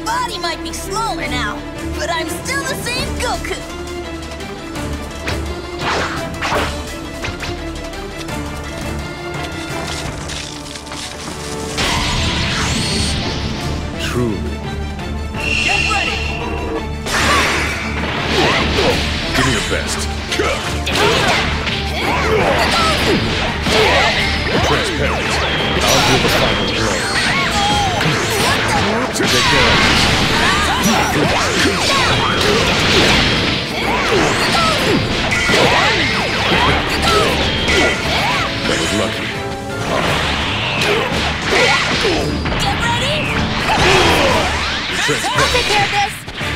body might be smaller now, but I'm still the same Goku. Truly. Get ready! Give me your best. Transparent. I'll do the final blow. Take care of this. That was lucky. Get ready! Transparent. I'll take care of this!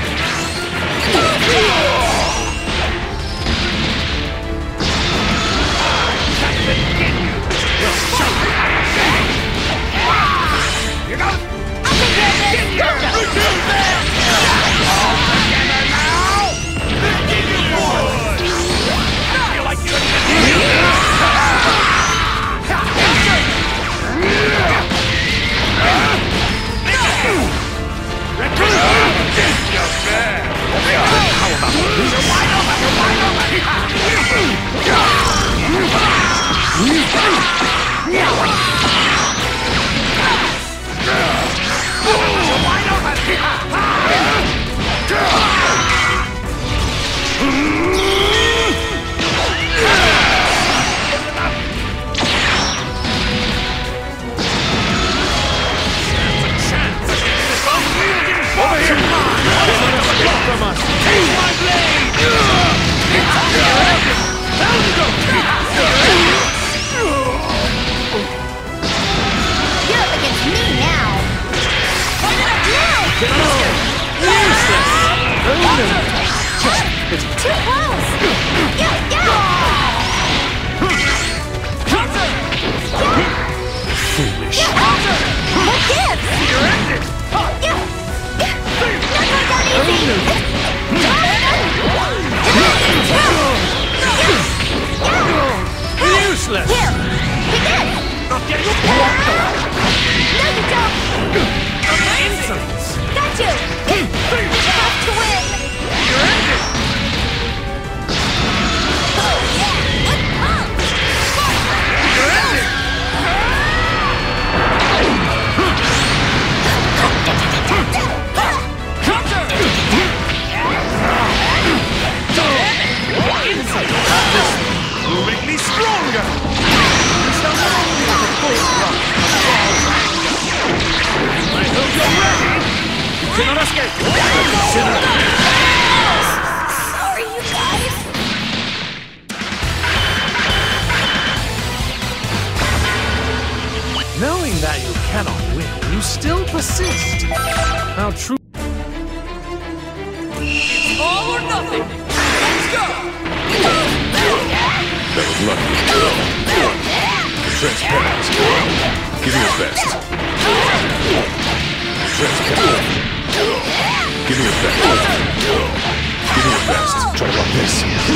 Useless! Here! Take this! Not getting No, you don't! insolence! Got you! You have to win! You're ended! Oh, yeah! What pump? You're ended! Will make me stronger! I hope you're ready! You cannot escape! Consider it! Sorry, you guys! Knowing that you cannot win, you still persist. How true. It's all or nothing! Let's go! That was lucky. Transparent. Give me your best. Transparent. Give me your best. Give me your best. Try to rock this.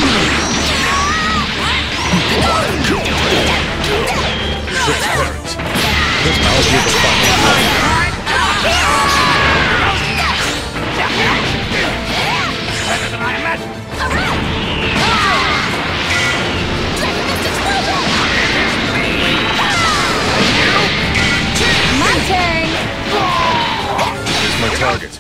Transparent. I'll give the final blow. Better than I imagined! My turn! Here's my target.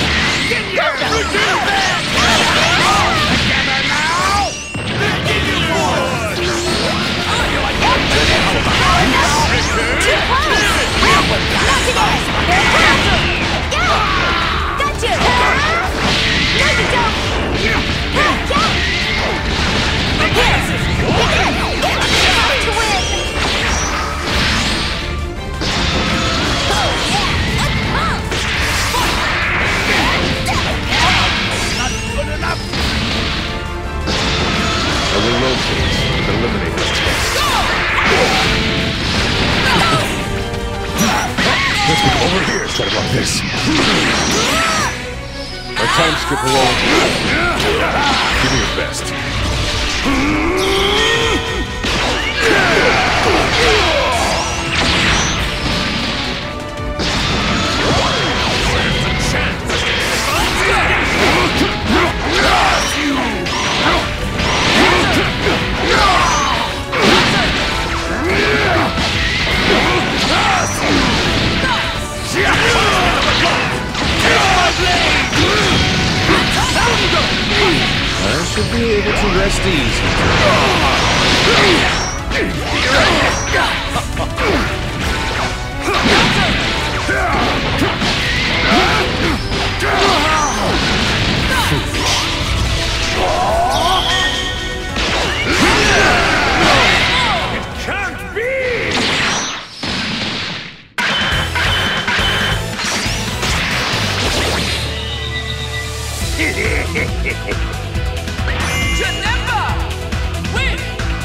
I will locate and eliminate this test. Let's go over here. Try to block this. My time skip along. Give me your best. There's a chance! You'll be able to rest easy. Janemba! Win!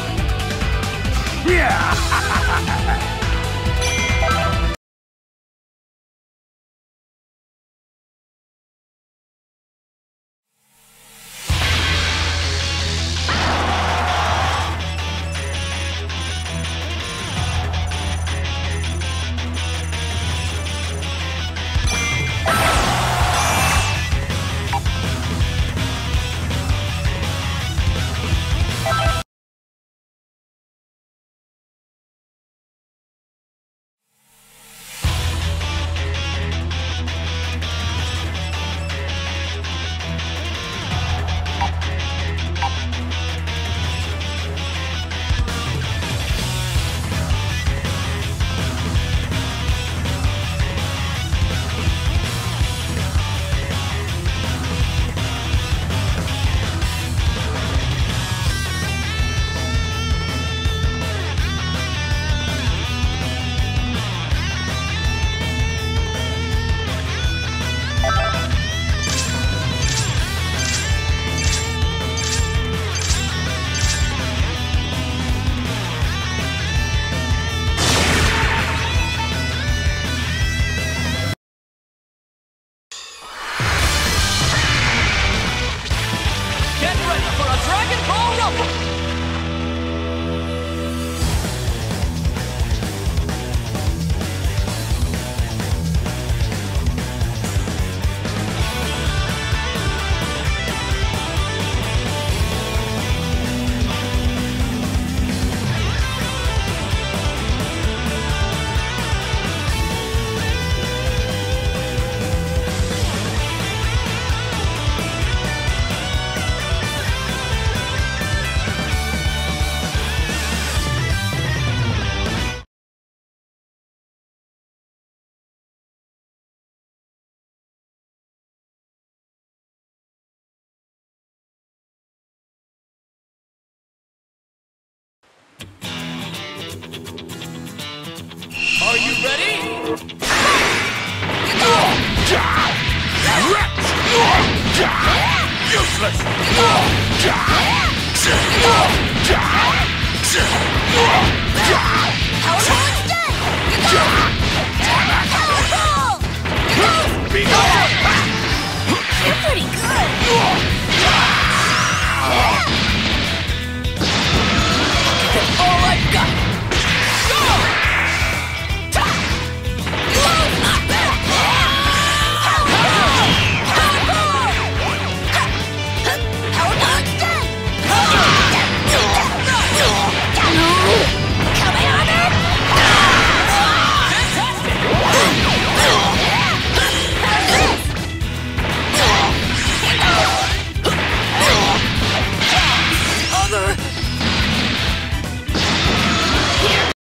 Get ready for a Dragon Ball Rumble! Are you ready? Useless!